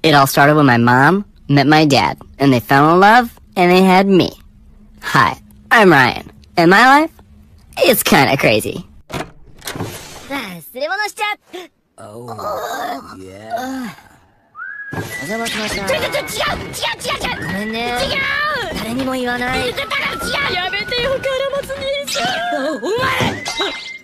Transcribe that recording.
It all started when my mom met my dad, and they fell in love, and they had me. Hi, I'm Ryan, and my life? It's kinda crazy. 忘れ物しちゃ Oh, yeah. お邪魔しました。 違うごめんね。 違う誰にも言わない。 だから違うやめてよ、カラマツ兄さん。お前